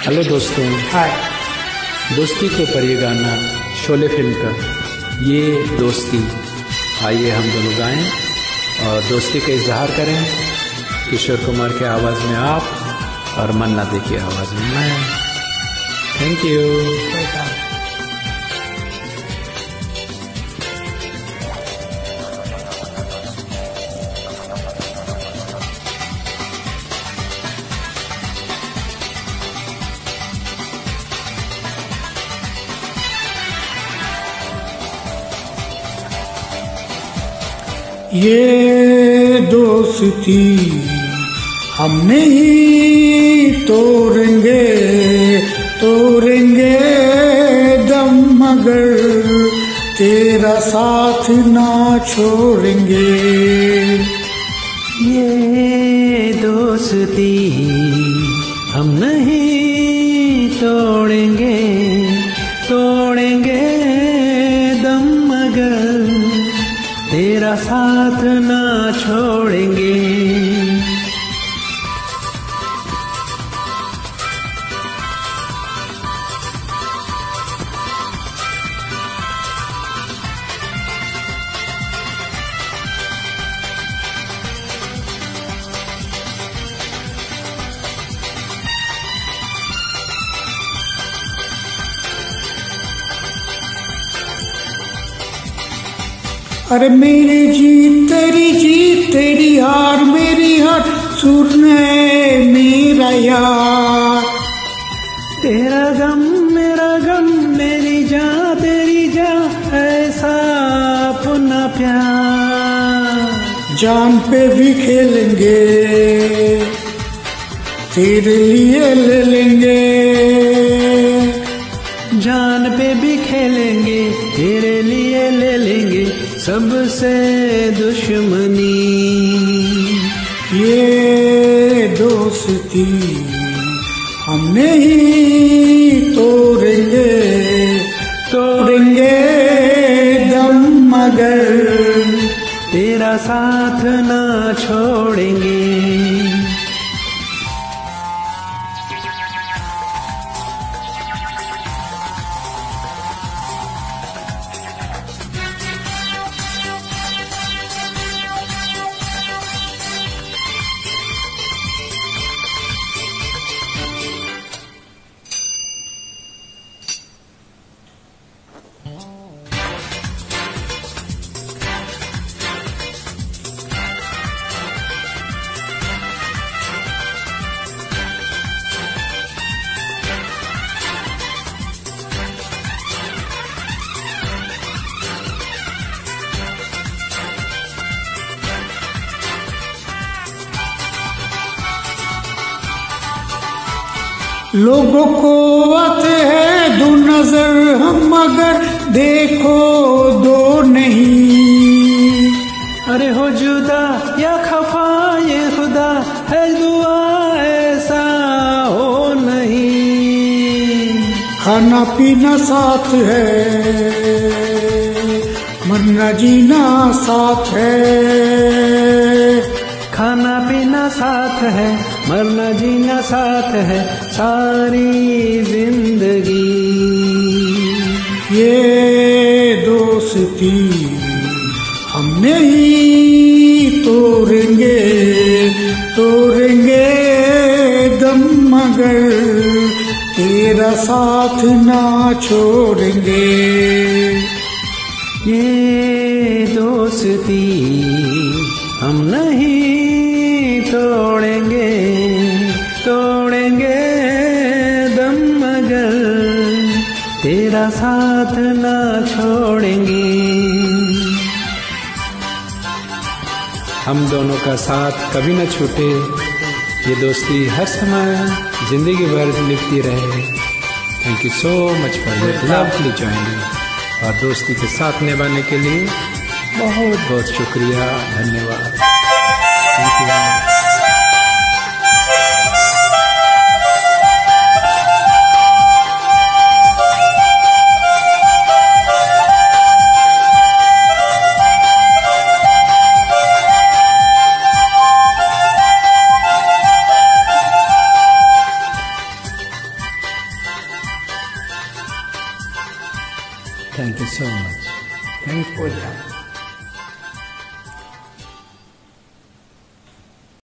Hello दोस्तों, हाय। दोस्ती के ऊपर ये गाना शोले फिल्म का ये दोस्ती, आइए हम दोनों गाएं और दोस्ती का इजहार करें। किशोर कुमार के आवाज़ में आप और मन्ना दे की आवाज़ में मैं। Thank you. ये दोस्ती हम नहीं तोड़ेंगे, तोड़ेंगे दम मगर तेरा साथ ना छोड़ेंगे। ये दोस्ती हम नहीं तोड़ेंगे, तोड़ेंगे दम मगर तेरा साथ ना छोड़ेंगे। अरे मेरी जीत तेरी हार, मेरी हार सुने मेरा यार। तेरा गम मेरा गम, मेरी जान तेरी जान, ऐसा अपना प्यार। जान पे भी खेलेंगे, तेरे लिए ले लेंगे। जान पे भी खेलेंगे, तेरे लिए ले लेंगे सबसे दुश्मनी। ये दोस्ती हम नहीं तोड़ेंगे, तोड़ेंगे दम मगर तेरा साथ ना छोड़ेंगे। लोगों को आते हैं दो नजर हम, मगर देखो दो नहीं। अरे हो जुदा या खफा ये खुदा है दुआ, ऐसा हो नहीं। खाना पीना साथ है, मरना जीना साथ है। खाना पीना साथ है, मरना जीना साथ है सारी जिंदगी। ये दोस्ती हम नहीं तोड़ेंगे, तोड़ेंगे दम मगर तेरा साथ ना छोड़ेंगे। ये दोस्ती हम नहीं तोड़ेंगे, तोड़ेंगे दम मगर तेरा साथ ना छोड़ेंगे। हम दोनों का साथ कभी न छूटे, ये दोस्ती हर समय जिंदगी भर लिखती रहे। Thank you so much for your lovely joining. और दोस्ती के साथ निभाने के लिए बहुत बहुत शुक्रिया, धन्यवाद। Thank you. Thank you so much. Thank you. Welcome.